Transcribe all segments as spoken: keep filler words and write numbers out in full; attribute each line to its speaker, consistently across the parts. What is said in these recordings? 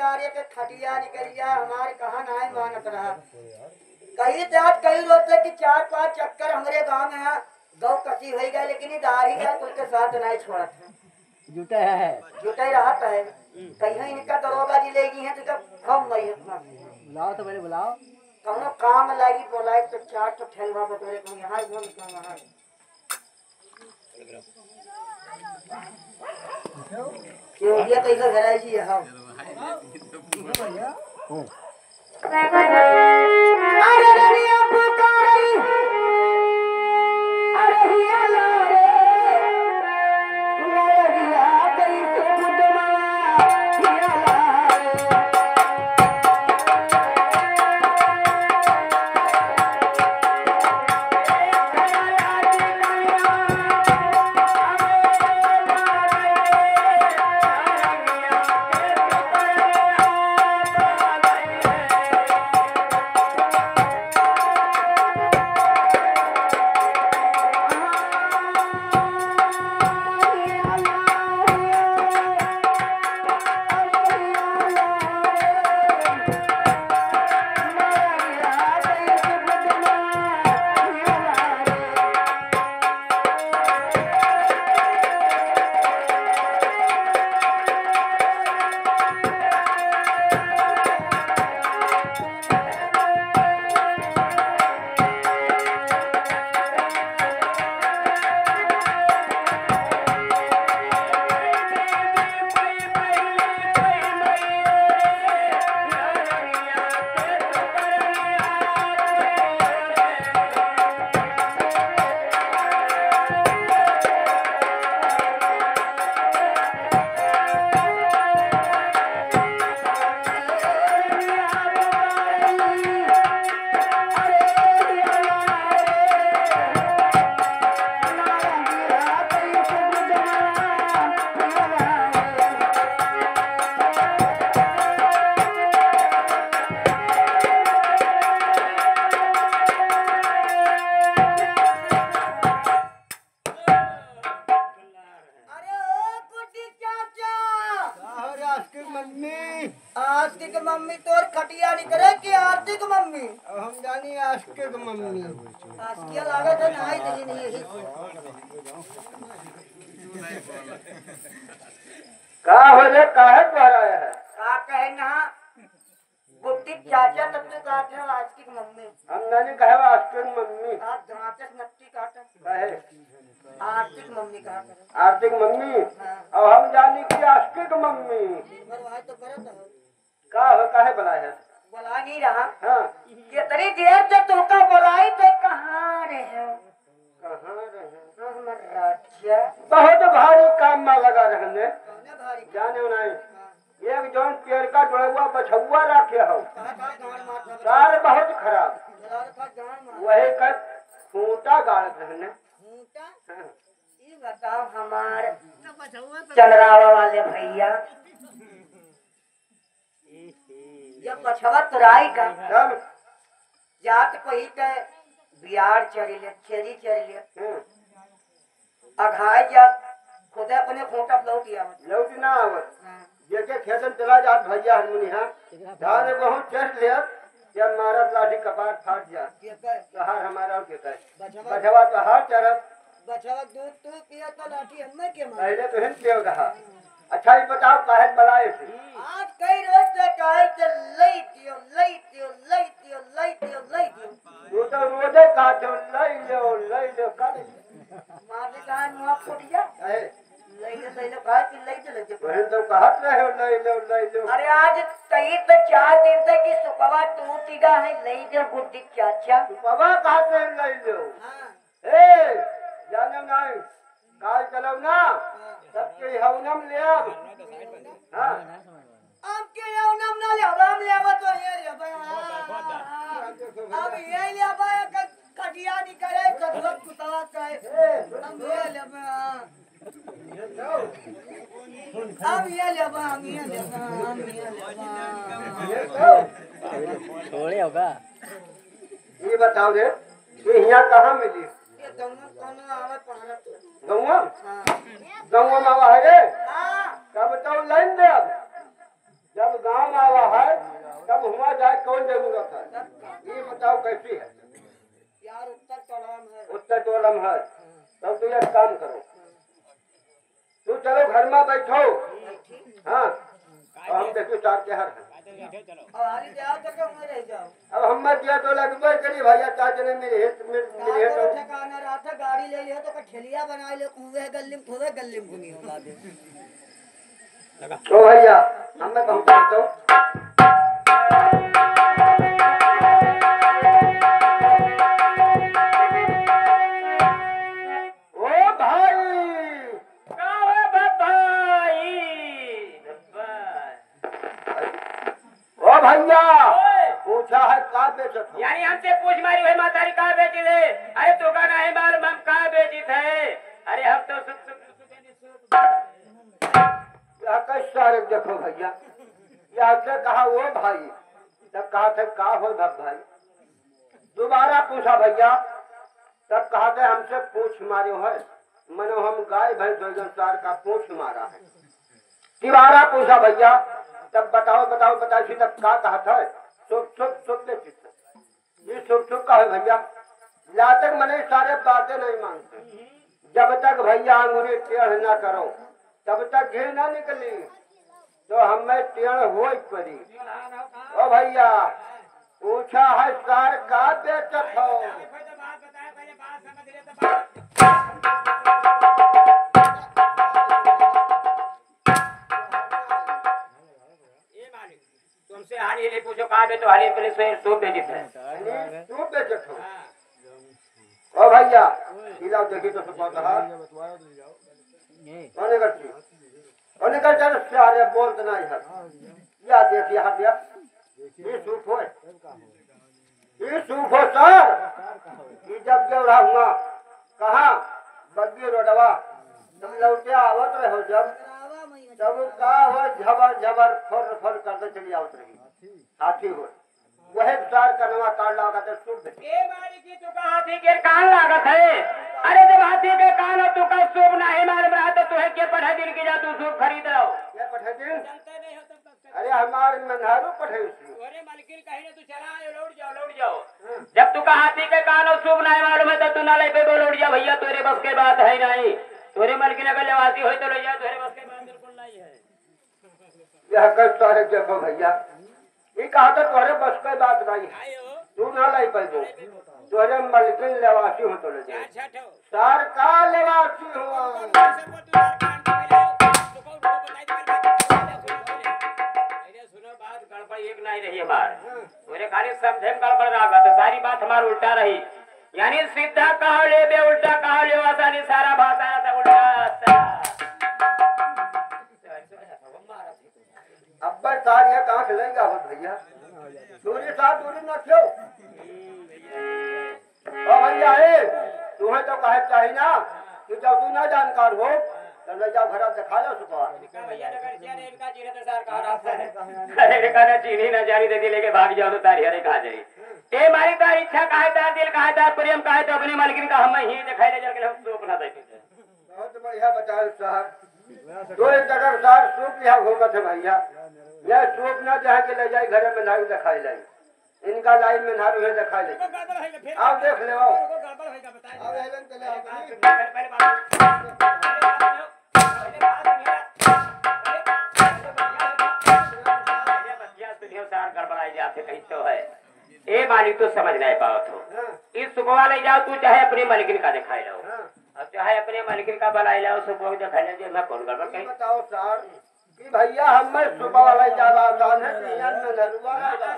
Speaker 1: यार के खटिया निकलिया हमारे कहा ना है मानत रहा कई जात कई रोते कि चार पांच चक्कर हमारे गांव में है गौ कसी हो गया लेकिन दाढ़ी का कुल के साथ नहीं छोड़ा था
Speaker 2: जुटा है
Speaker 1: जुटा ही रहा है कहीं इनका दरोगा जी लेगी है तो कम नहीं इतना
Speaker 2: बुलाओ तो पहले बुलाओ
Speaker 1: कौनो काम लगी बोला तो चार तो ठेलवा बतोरे को यहाँ घूम के वहाँ क्यों ये कैसे घराई जी है अरे रनिया पुकारी अरे हिया लारे लड़िया कैसे बुदमा हिया लारे आस्तिक मम्मी तोर खटिया नहीं करे कि आर्थिक मम्मी
Speaker 3: हम जानी आस्तिक मम्मी
Speaker 1: आस्तिया लागे तो नहीं दी नहीं यही
Speaker 3: का हो रे काहे पर आया है
Speaker 1: का कहे ना बुट्टी चाचा तब तो काटे आस्तिक मम्मी
Speaker 3: हम जानी कहे आस्तिक मम्मी
Speaker 1: आप जांचस नट्टी काटे
Speaker 3: कहे
Speaker 1: आर्थिक मम्मी कहा करे
Speaker 3: आर्थिक मम्मी और हम जानी कि आस्तिक मम्मी
Speaker 1: मरवाए तो करे तो
Speaker 3: का हो काहे बुला है
Speaker 1: बोला नहीं रहा
Speaker 3: हां
Speaker 1: कितनी देर से तुमका बोलाई तो कहां रहे
Speaker 3: कहां रहे
Speaker 1: हमर राजा
Speaker 3: बहुत भारी काम में लगा रहने
Speaker 1: कौने भारी
Speaker 3: जाने नहीं एक जौन पेड़ का डोड़वा बछुआ रखे हो
Speaker 1: कहा था गाड़ मार
Speaker 3: कार बहुत खराब
Speaker 1: था गाड़ मार
Speaker 3: वही का खूंटा गाड़ रहने
Speaker 1: खूंटा ये बताओ हमारे चंद्रावा वाले भैया जब बछवा तुराई का
Speaker 3: तब
Speaker 1: जात कोई के बियार चरी ले चेरी चरी ले अघाय जात खुद अपने खूंटा लौट गया
Speaker 3: लौट ना आवत जेके खेतन चला जात भैया हरमुनी हां धान बहुत चढ़ ले जब मारत लाठी कपाट फाट जा तो हार हमारा के कहे बछवा तो हार चरत
Speaker 1: बछवा दूध तू पिया तो लाठी हमें के मार
Speaker 3: पहले तो हिंद पियो रहा अच्छा ये बताओ काहे बुलाए थे
Speaker 1: आज कई रोज से कहे कि लई दियो लई दियो लई दियो लई दियो लई दियो
Speaker 3: तू तो रोजे काटो लई लो लई लो कर
Speaker 1: मारने का मुंह फूट गया
Speaker 3: है
Speaker 1: लई लो लई लो कहा कि लई दे लगे
Speaker 3: वही तो कहत रहे हो लई लो लई लो
Speaker 1: अरे आज कई तो चार दिन तक की सुकवा टूटी गा है लई दे गुड्डी चाचा
Speaker 3: तू बाबा कहते लई लो
Speaker 1: हां
Speaker 3: ए जानो नहीं काल चलो ना सबके हवनम ले अब हां
Speaker 1: अब के हवनम ना ले हम ले अब तो ये रे अब ये ले अब कटिया नहीं करे तो धुप कुतवा कहे हम ये ले अब ये ले हम ये ले हम ये ले
Speaker 2: छोड़े होगा
Speaker 3: ये बताओ रे ये यहाँ कहाँ मिली गौवा गौवा में आवा है रे
Speaker 1: हाँ
Speaker 3: कब बताओ लाइन दे अब जब गांव आवा है तब हुआ जाए कौन जरूरत है? ये बताओ कैसी है?
Speaker 1: यार उत्तर टोलम है।
Speaker 3: उत्तर टोलम है तब तो एक काम करो, तू चलो घर में बैठो। हाँ और हम देखो चार के हर है।
Speaker 1: और हाली जाओ तो क्यों रह जाओ?
Speaker 3: अब हम मत दिया तो लगभग करी भैया चाचा ने मेरे हित में मेरे
Speaker 1: का
Speaker 3: तो
Speaker 1: ठिकाना रहा था गाड़ी ले लियो तो का ठेलिया बना ले कुवे गल्ली में खुवे गल्ली में घूमी होला दे।
Speaker 3: तो भैया हम मैं पहुंचाता हूँ। ओ भाई ओ भैया पूछा है का बेचत हो?
Speaker 4: यानी हमसे पूछ मारी हुई मातारी कहा बेची थे? अरे तो का नहीं मालूम हम कहा बेची थे? अरे हम तो सुख सुख
Speaker 3: यह कैसा रे देखो भैया, यह से कहा वो भाई तब कहा थे का हो भग भाई। दोबारा पूछा भैया तब कहा थे हमसे पूछ मारे है, मनो हम गाय भैंस सार का पूछ मारा है। दोबारा पूछा भैया तब बताओ बताओ बताओ तब का कहा था? सुख सुख सुख ने ये सुख सुख का है भैया। लातक मने सारे बातें नहीं मानते, जब तक भैया अंगूरी टेढ़ न करो तब तक घी ना निकली, तो हमें टेढ़ हो पड़ी। ओ भैया पूछा है सार का बेचत हो?
Speaker 4: तुमसे हानि ले पूछो कहा बे तो हानि पहले से सो बेची थे।
Speaker 3: तू बेचत हो? ओ भैया खिलाओ देखी तो सब कहा कौन करती कौन करता है सारे बोलते नहीं है। या देखिए हाथ या ये सूफ हो ये सूफ हो सर। ये जब जब रहूंगा कहाँ बग्गी रोडवा तुम लौटे आवत रहो जब तब का हो झबर झबर फर फर करते चली आवत रही हाथी हो वह सार का नवा काट लगा तो सूफ
Speaker 4: ए मारी की तू का हाथी के कान लागत है? अरे जब हाथी के कान हो तू का सूप ना है मालूम रहा तो तुहे के पढ़ा दिन के जा तू सूप खरीद रहो।
Speaker 3: ये पठे दिन
Speaker 4: चलते नहीं हो तब तक।
Speaker 3: अरे हमारे मनहारू पठे उसी
Speaker 4: अरे मालकिन कहीं ना तू चला लौट जाओ लौट जाओ। जब तू का हाथी के कान हो सूप ना है मालूम है तो तू ना ले पे बोल लौट जा भैया तेरे बस के बात है नहीं। तोरे मालकिन अगर लेवासी हो तो ले जा तेरे बस के बात बिल्कुल नहीं है।
Speaker 3: यह कर सारे देखो भैया ये कहा था तोरे बस का बात नहीं है, तू ना लाई पाइबो तोरे मलकिन लेवासी हो तो ले जा।
Speaker 4: अच्छा ठो
Speaker 3: सार का लेवासी हुआ
Speaker 4: सुनो बात गड़बड़ एक नहीं रही हमारे मेरे खाली समझे गड़बड़ रहा तो सारी बात हमारी उल्टा रही। यानी सीधा कहा ले बे उल्टा कहा ले आसानी सारा बात आया था उल्टा।
Speaker 3: अब्बर सार ये कहाँ खिलेगा हो भैया दूरी साथ दूरी न क्यों? ओ भैया ए तुम्हें तो कहे चाहिए ना कि जब तू ना जानकार हो तो ले जाओ घर दिखा लो सुपा।
Speaker 4: भैया नगर से ने इनका चीनी तो सर कहा रास्ता है। अरे कहना चीनी ना जानी दे लेके भाग जाओ तो तारी हरे खा जाए। ए मारी तार इच्छा काहे तार दिल काहे तार प्रेम काहे तो अपनी मालकिन का हम ही दिखाई ले जाके हम सूप ना देते।
Speaker 3: बहुत बढ़िया बताओ साहब दो एक जगह सार सूप यहाँ होगा थे भैया यह सूप ना जहाँ के ले जाए घर में नारू दिखाई लाई इनका लाइन में नारू है दिखाई ले आओ देख ले आओ आओ हेलन चले आओ
Speaker 4: गड़बड़ाई जाते कहीं तो है। ए मालिक तो समझ नहीं पाओ तो इस सुबह ले जाओ तू चाहे अपनी मालिकिन का दिखाई लो और चाहे अपने मालिकिन का बनाई लाओ सुबह दिखाई ले मैं कौन गड़बड़ कहीं
Speaker 3: बताओ सर कि भैया हमें सुबह वाला ज्यादा आसान है पियन में नरुआ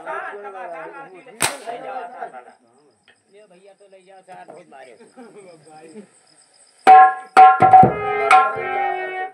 Speaker 4: भैया तो ले जाओ बहुत मारे